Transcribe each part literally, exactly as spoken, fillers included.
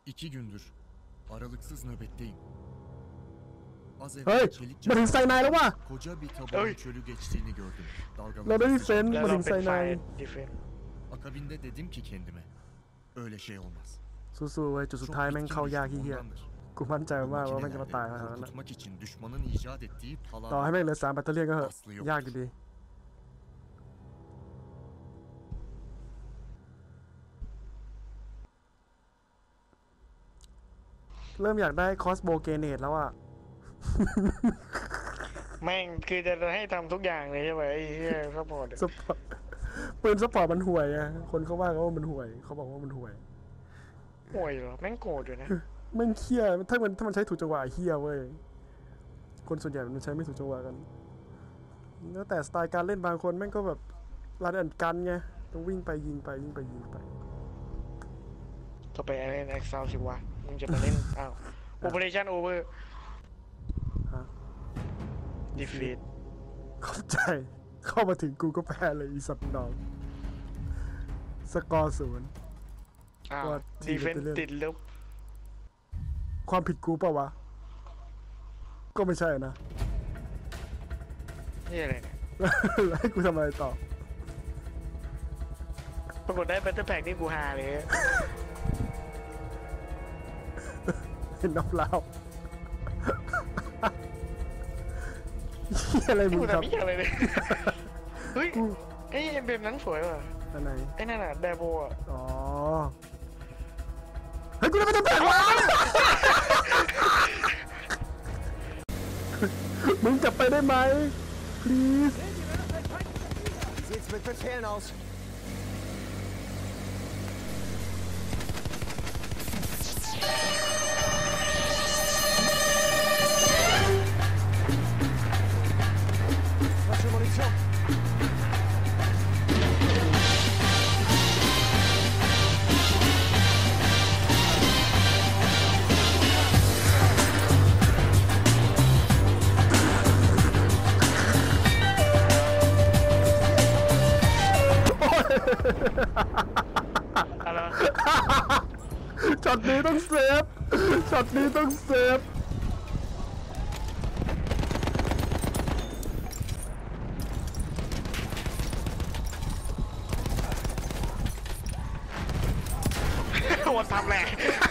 İki gündür aralıksız nöbetteyim. Az เฮ้ย evvel çelik มาถึงไซนายแล้วว่ะ koca bir tabanın çölü geçtiğini gördüm. เราได้ Dalgalar ดิเฟนต์แล้วมาเราถึงเป็ไซนฝ่านาย ยดีเฟนต์ Akabinde dedim ki kendime, öyle şey olmaz. สู้ๆเว้ยจุดสุดท้ายแม่งเข้ายากเฮีย ondandır. กูมั่นใจมากว่าแม่งจะมาตายขนาดนั้น Korkutmak için düşmanın icat ettiği ต่อให้ palavra แม่งเหลือสามแบตเตอรี่ก็เหอะ aslı yok. ยากอยู่ดีเริ่มอยากได้คอสโบเกเนตแล้วอ่ะแม่งคือจะให้ทำทุกอย่างเลยใช่ไหมไอ้เหี้ยซัพพอร์ตสปอร์ตปืนสปอร์ตมันห่วยไงคนเขาว่ากันว่ามันห่วย เขาบอกว่ามันห่วยห่วยเหรอแม่งโกรธอยู่นะแม่งเคี้ยถ้ามันถ้ามันใช้ถูกจังหวะเฮี้ยเว้ยคนส่วนใหญ่มันใช้ไม่ถูกจังหวะกันแล้วแต่สไตล์การเล่นบางคนแม่งก็แบบรันแอนกันไงต้องวิ่งไปยิงไปยิงไปยิงไปก็ไปอะไรในซาวสิวะมึงจะมาเล่นอ้าว Operation Over ฮะ Defeat เข้าใจเข้ามาถึงกูก็แพ้เลยอีสัตว์น้องสกอร์ศูนย์อ้าวว่าทีม Defense เป็นเรื่องติดลบความผิดกูเปล่าวะก็ไม่ใช่นะนี่อะไรเนี่ยแล้วให้กูทำอะไรต่อปรากฏได้ Battle Pack นี่กูฮาเลยเห็นน้ำเปล่าเหี้ยอะไรมึกูงครับทำไม่อะไรเลย เฮ้ยไอ้เอ็มเบมนั้นสวยว่ะอันไหนไอ้นั่นน่ะแดโบอ่ะอ๋อเฮ้ยกูได้ไปทำแผงวะมึงจับไปได้ไหม please Sieht's mit Befehlen aus. Was für Munition? อะไรช็อตนี้ต้องเซฟช็อตนี้ต้องเซฟโหดทำแหละ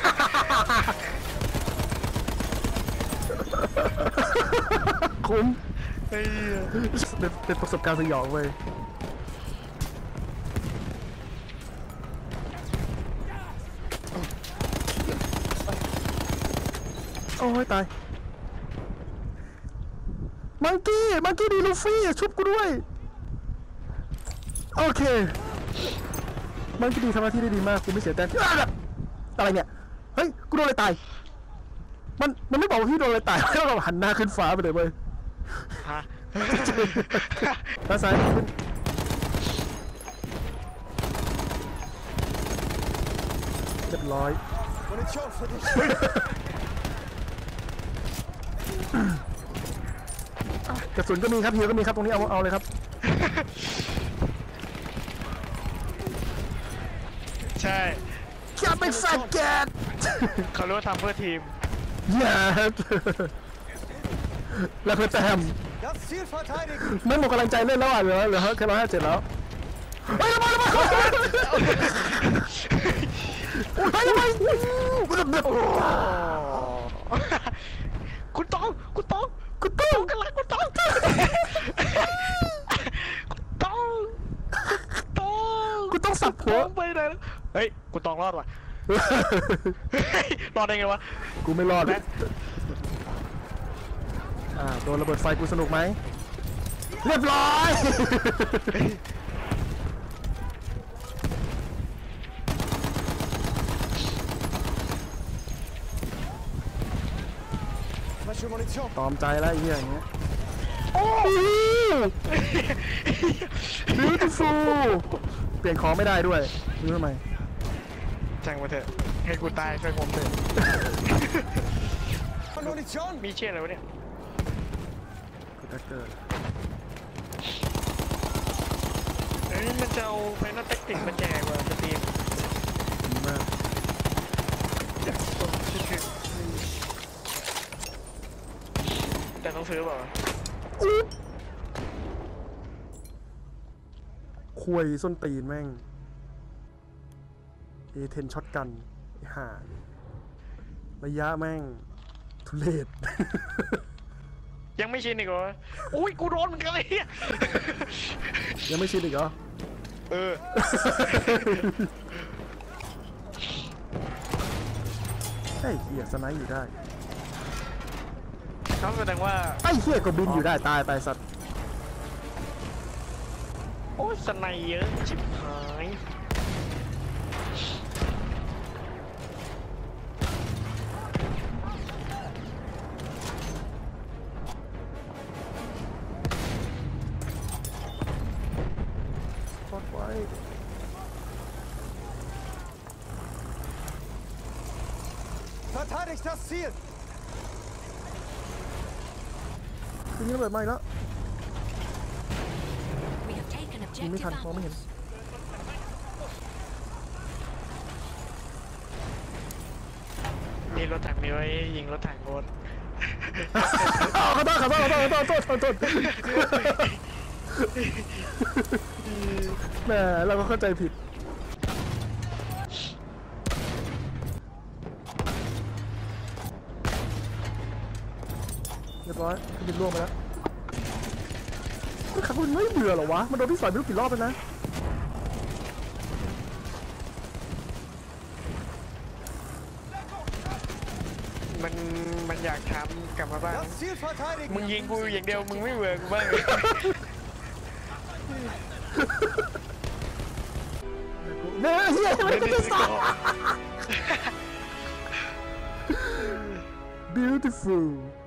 คุ้มไอ้เหี้ยเป็นเป็นประสบการณ์สยองเว้ยโอ้ยตายมังกี้มังกี้ดีลูฟี่ชุบกูด้วยโอเคมังกี้ดีทำหน้าที่ได้ดีมากกูไม่เสียแต้มอ่ะอะไรเนี่ยเฮ้ยกูโดนอะไรตายมันมันไม่บอกว่าพี่โดนอะไรตายแล้วเราหันหน้าขึ้นฟ้าไปเลยเว้ยฮะด้านซ้ายขึ้นเรียบร้อย Munition für dich. กระสุนก็มีครับเฮียก็มีครับตรงนี้เอาเอาเลยครับใช่อย่าไปแฟกแกตเขาเรียกว่าทำเพื่อทีมอย่าแล้วเพื่อแต้ม Das Ziel verteidigen. ไม่หมดกำลังใจเล่นแล้วอ่ะเหลือเหลือแค่ร้อยห้าเจ็ดแล้วเฮ้ยระเบิดระเบิดเฮ้ยระเบิดระเบิดคุณต้องคุณต้องกูต้องกันละคุณต้องคุณต้องคุณต้องกูต้องสับหัวไปไหนแล้วเฮ้ยคุณต้องรอดว่ะเฮ้ยรอดได้ไงวะกูไม่รอดแล้วอ่าโดนระเบิดไฟกูสนุกไหมเรียบร้อย Was für Munition? ตอมใจแล้วไอ้เหี้ยอย่างเงี้ยโอ้โห beautiful เปลี่ยนของไม่ได้ด้วยรู้ทำไมช่างมาเถอะให้กูตายช่วยผมเถอะ Munition? มีเชี่ยอะไรวะเนี่ยกูจะเกิดเอ้ยมันจะเอาไฟนอลแท็กติกมาแจกว่ะสตรีมดีมากแต่ต้องซื้อเปล่าควยส้นตีนแม่งเอเทนช็อตกันไอ้ห่าระยะแม่งทุเรศยังไม่ชินอีกเหรออุ้ยกูโดนเหมือนกันเลยเนี่ยยังไม่ชินอีกเหรอเออไอ้เหี้ยสไนป์อยู่ได้เขาแสดงว่าไอ้เหี้ยก็บินอยู่ได้ตายไปสัตว์โอ้ยสไนเยอะชิบหายกดไว้ Verteidigt das Ziel! ทีนี้ระเบิดไหม้แล้ว We have taken ยิงไม่ทัน objective มองไม่เห็น apples. มีรถถังมีไว้ยิงรถถังโคตรอ้าวขอโทษขอโทษขอโทษขอโทษขอโทษแหมเราก็เข้าใจผิดเรียบร้อยบินล่วงไปแล้วขับมันไม่เบื่อเหรอวะมันโดนพี่สอยไม่รู้กี่รอบแล้วนะมันมันอยากทำกลับมาบ้าง Das Ziel มึง verteidigen! ยิงกูอย่างเดียวมึงไม่เบื่อกูบ้างเลยเนี่ยเฮียไม่ได้สอน beautiful